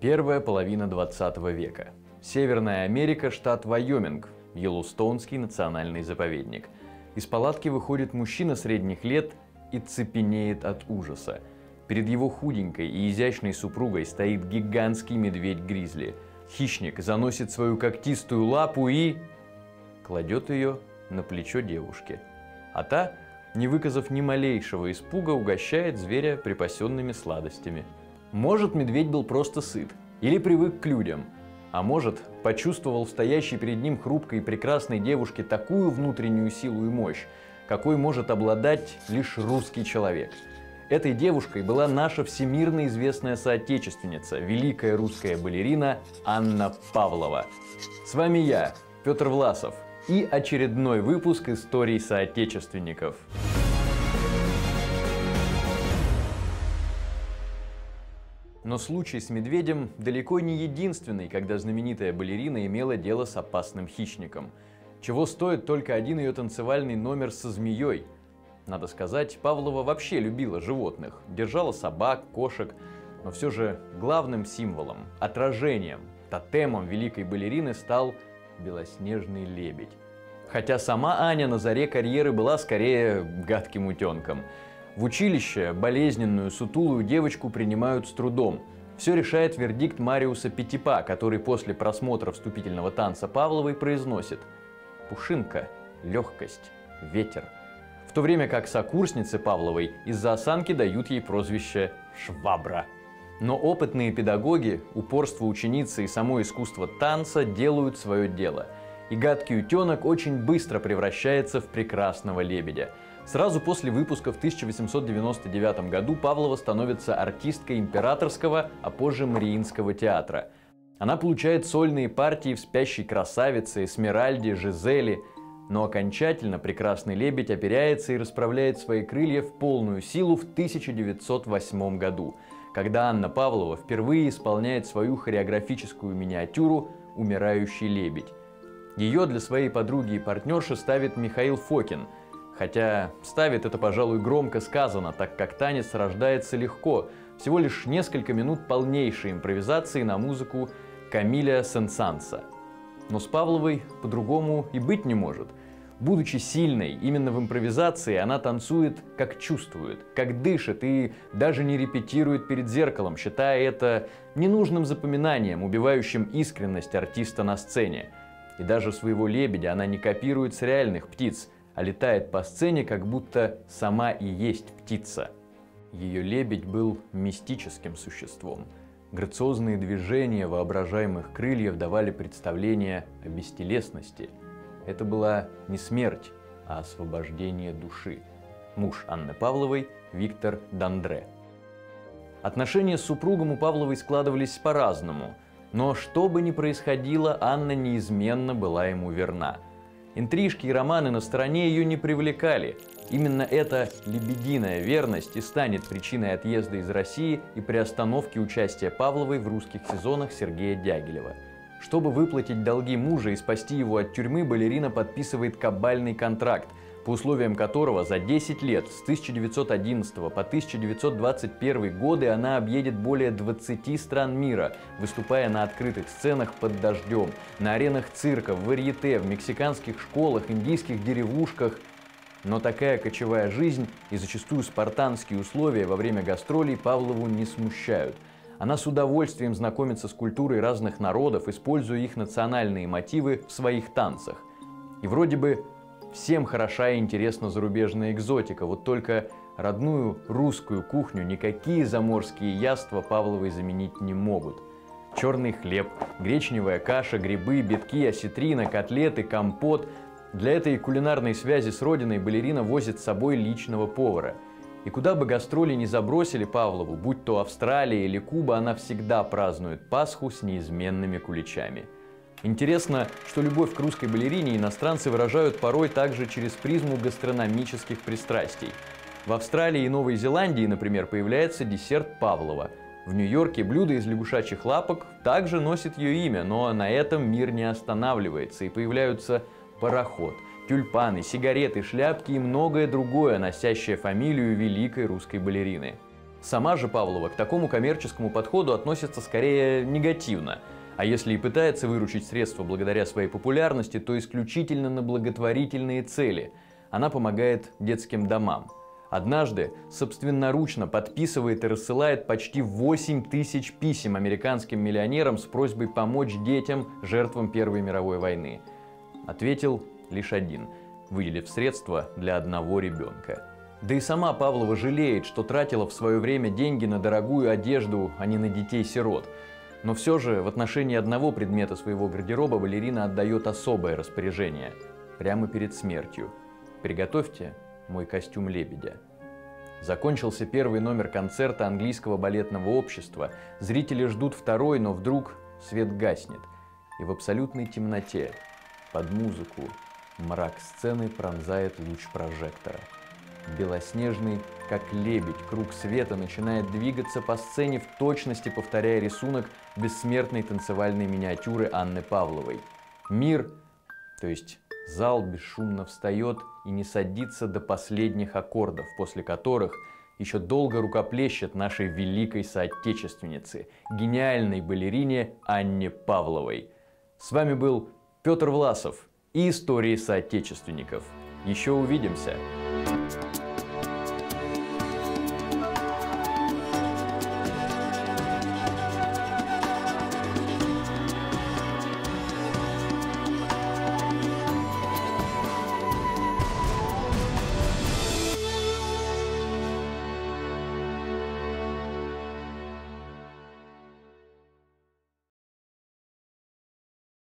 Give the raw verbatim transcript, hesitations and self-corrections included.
Первая половина двадцатого века. Северная Америка, штат Вайоминг, Йеллоустоунский национальный заповедник. Из палатки выходит мужчина средних лет и цепенеет от ужаса. Перед его худенькой и изящной супругой стоит гигантский медведь-гризли. Хищник заносит свою когтистую лапу и кладет ее на плечо девушки. А та, не выказав ни малейшего испуга, угощает зверя припасенными сладостями. Может, медведь был просто сыт или привык к людям, а может, почувствовал в стоящей перед ним хрупкой и прекрасной девушке такую внутреннюю силу и мощь, какой может обладать лишь русский человек. Этой девушкой была наша всемирно известная соотечественница, великая русская балерина Анна Павлова. С вами я, Петр Власов, и очередной выпуск историй соотечественников. Но случай с медведем далеко не единственный, когда знаменитая балерина имела дело с опасным хищником. Чего стоит только один ее танцевальный номер со змеей. Надо сказать, Павлова вообще любила животных, держала собак, кошек, но все же главным символом, отражением, тотемом великой балерины стал белоснежный лебедь. Хотя сама Аня на заре карьеры была скорее гадким утенком. В училище болезненную, сутулую девочку принимают с трудом. Все решает вердикт Мариуса Петипа, который после просмотра вступительного танца Павловой произносит: «Пушинка, легкость, ветер». В то время как сокурсницы Павловой из-за осанки дают ей прозвище «швабра». Но опытные педагоги, упорство ученицы и само искусство танца делают свое дело. И гадкий утенок очень быстро превращается в прекрасного лебедя. Сразу после выпуска в тысяча восемьсот девяносто девятом году Павлова становится артисткой Императорского, а позже Мариинского театра. Она получает сольные партии в «Спящей красавице», «Эсмеральде», «Жизели». Но окончательно прекрасный лебедь оперяется и расправляет свои крылья в полную силу в тысяча девятьсот восьмом году, когда Анна Павлова впервые исполняет свою хореографическую миниатюру «Умирающий лебедь». Ее для своей подруги и партнерши ставит Михаил Фокин. Хотя ставит это, пожалуй, громко сказано, так как танец рождается легко, всего лишь несколько минут полнейшей импровизации на музыку Камиля Сен-Санса. Но с Павловой по-другому и быть не может. Будучи сильной именно в импровизации, она танцует как чувствует, как дышит и даже не репетирует перед зеркалом, считая это ненужным запоминанием, убивающим искренность артиста на сцене. И даже своего лебедя она не копирует с реальных птиц, а летает по сцене, как будто сама и есть птица. Ее лебедь был мистическим существом. Грациозные движения воображаемых крыльев давали представление о бестелесности. Это была не смерть, а освобождение души. Муж Анны Павловой Виктор Дандре. Отношения с супругом у Павловой складывались по-разному, но что бы ни происходило, Анна неизменно была ему верна. Интрижки и романы на стороне ее не привлекали. Именно эта лебединая верность и станет причиной отъезда из России и приостановки участия Павловой в русских сезонах Сергея Дягилева. Чтобы выплатить долги мужа и спасти его от тюрьмы, балерина подписывает кабальный контракт, по условиям которого за десять лет, с тысяча девятьсот одиннадцатого по тысяча девятьсот двадцать первый годы, она объедет более двадцати стран мира, выступая на открытых сценах под дождем, на аренах цирков, в варьете, в мексиканских школах, индийских деревушках. Но такая кочевая жизнь и зачастую спартанские условия во время гастролей Павлову не смущают. Она с удовольствием знакомится с культурой разных народов, используя их национальные мотивы в своих танцах. И вроде бы всем хороша и интересна зарубежная экзотика, вот только родную русскую кухню никакие заморские яства Павловой заменить не могут. Черный хлеб, гречневая каша, грибы, битки, осетрина, котлеты, компот. Для этой кулинарной связи с родиной балерина возит с собой личного повара. И куда бы гастроли ни забросили Павлову, будь то Австралия или Куба, она всегда празднует Пасху с неизменными куличами. Интересно, что любовь к русской балерине иностранцы выражают порой также через призму гастрономических пристрастий. В Австралии и Новой Зеландии, например, появляется десерт Павлова. В Нью-Йорке блюдо из лягушачьих лапок также носит ее имя, но на этом мир не останавливается, и появляются пароход, тюльпаны, сигареты, шляпки и многое другое, носящее фамилию великой русской балерины. Сама же Павлова к такому коммерческому подходу относится скорее негативно. А если и пытается выручить средства благодаря своей популярности, то исключительно на благотворительные цели. Она помогает детским домам. Однажды собственноручно подписывает и рассылает почти восемь тысяч писем американским миллионерам с просьбой помочь детям, жертвам Первой мировой войны. Ответил лишь один, выделив средства для одного ребенка. Да и сама Павлова жалеет, что тратила в свое время деньги на дорогую одежду, а не на детей-сирот. Но все же в отношении одного предмета своего гардероба балерина отдает особое распоряжение. Прямо перед смертью. «Приготовьте мой костюм лебедя». Закончился первый номер концерта английского балетного общества. Зрители ждут второй, но вдруг свет гаснет. И в абсолютной темноте, под музыку, мрак сцены пронзает луч прожектора. Белоснежный, как лебедь, круг света начинает двигаться по сцене, в точности повторяя рисунок бессмертной танцевальной миниатюры Анны Павловой. Мир, то есть зал, бесшумно встает и не садится до последних аккордов, после которых еще долго рукоплещет нашей великой соотечественнице, гениальной балерине Анне Павловой. С вами был Петр Власов и истории соотечественников. Еще увидимся!